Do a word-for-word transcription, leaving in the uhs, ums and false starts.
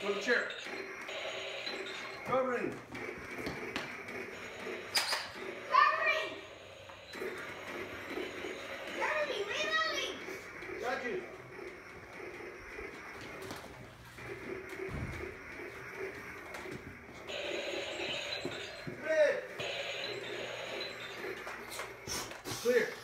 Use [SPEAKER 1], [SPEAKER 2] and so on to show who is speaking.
[SPEAKER 1] Go to the chair. Covering.
[SPEAKER 2] Covering. Covering. Reloading.
[SPEAKER 1] Got you. Red. Clear.